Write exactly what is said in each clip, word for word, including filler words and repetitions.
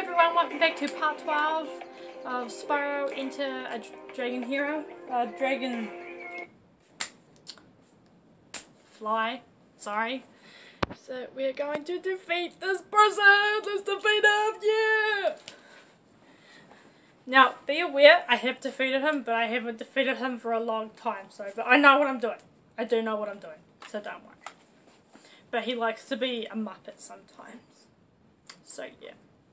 everyone, welcome back to part twelve of Spyro Enter a Dragon Hero. Uh, dragon... Fly. Sorry. So we're going to defeat this person! Let's defeat him! Yeah! Now, be aware, I have defeated him, but I haven't defeated him for a long time, so, but I know what I'm doing. I do know what I'm doing, so don't worry. But he likes to be a muppet sometimes. So, yeah.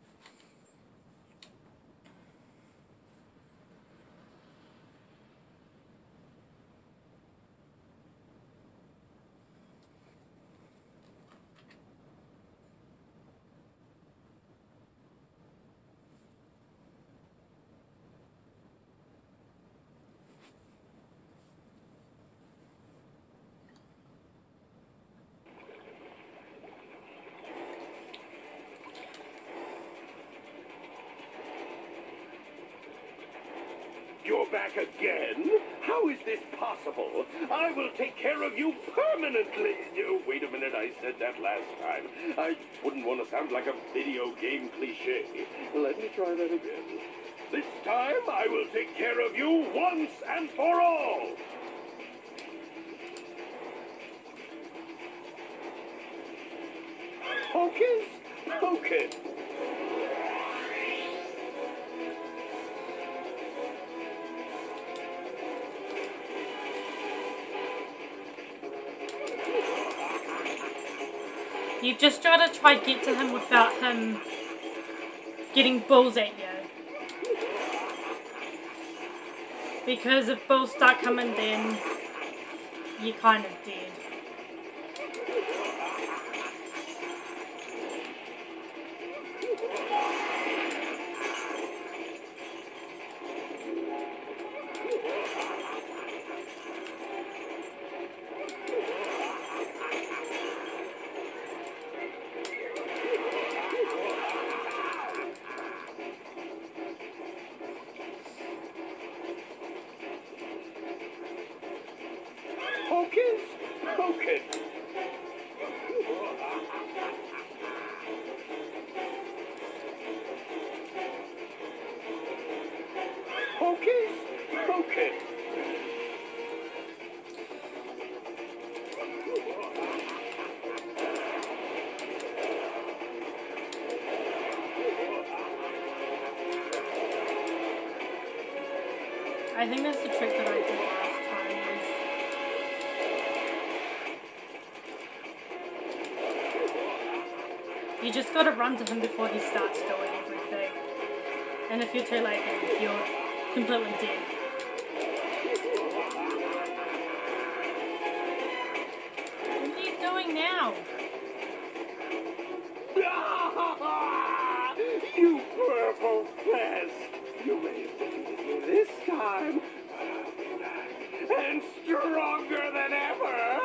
You're back again? How is this possible? I will take care of you permanently. Oh, wait a minute, I said that last time. I wouldn't want to sound like a video game cliche. Let me try that again. This time, I will take care of you once and for all. Hocus pocus. You've just got to try to get to him without him getting bulls at you. Because if bulls start coming, then you're kind of dead. Hocus pocus. Hocus pocus. I think that's the trick that I did last time. Is you just gotta run to him before he starts doing everything. And if you're too late, then you're completely dead. What are you doing now? You purple pest! You may have defeated me this time, but I'll be back and stronger than ever!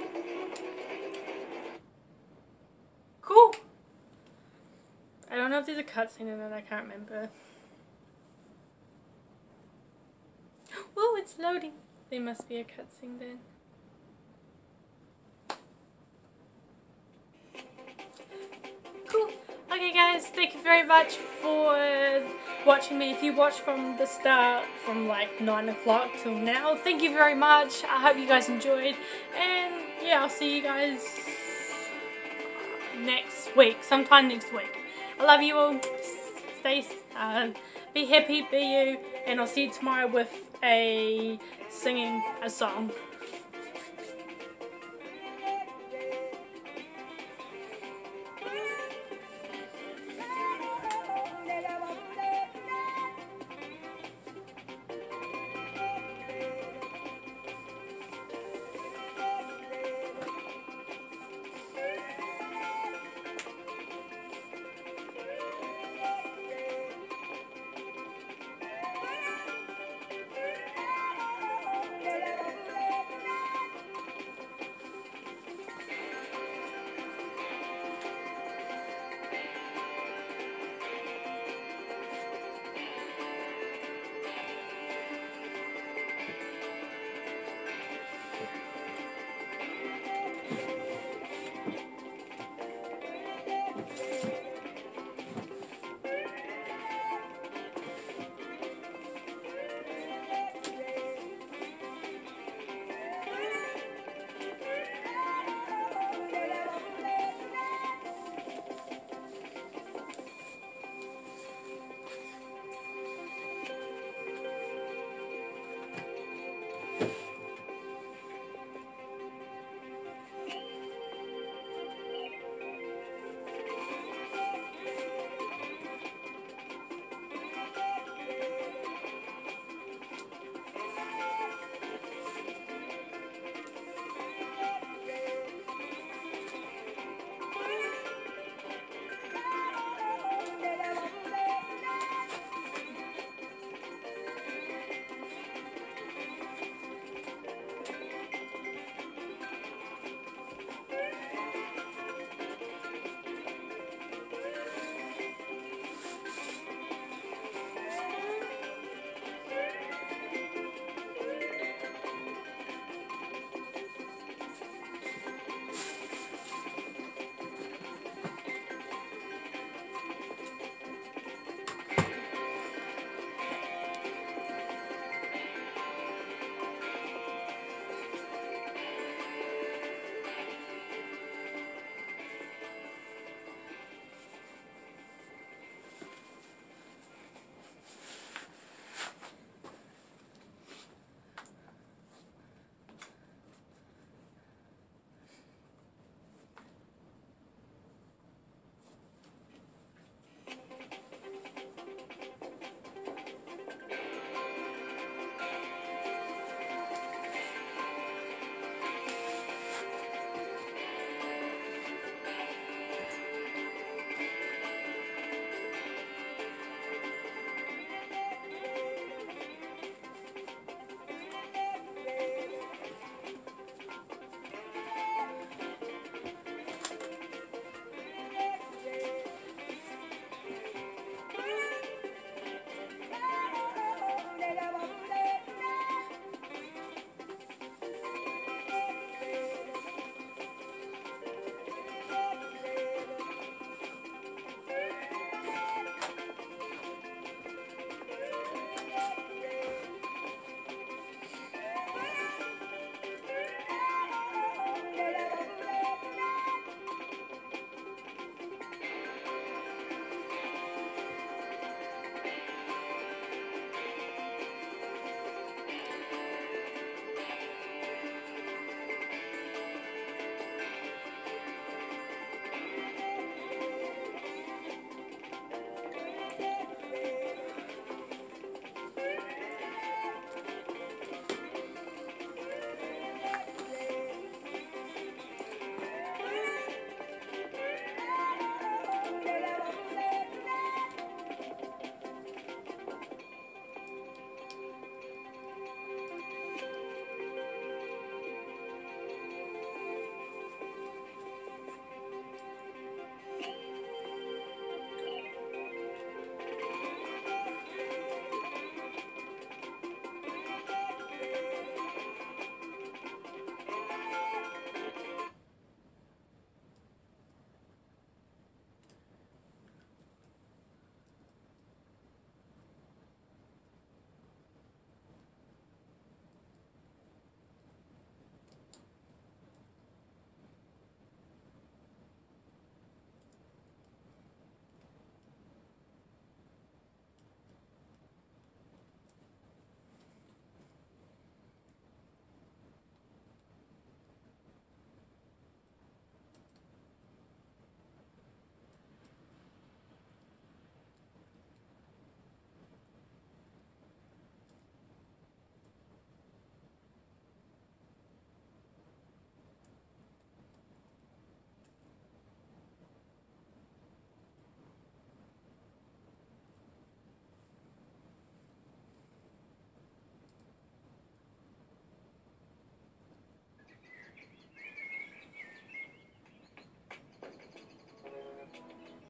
Cool! I don't know if there's a cutscene in it, I can't remember. Oh, it's loading. There must be a cutscene then. Cool. Okay guys, thank you very much for watching me. If you watched from the start, from like nine o'clock till now, thank you very much. I hope you guys enjoyed. And yeah, I'll see you guys next week, sometime next week. I love you all. Stay, uh, be happy, be you, and I'll see you tomorrow with a singing a song.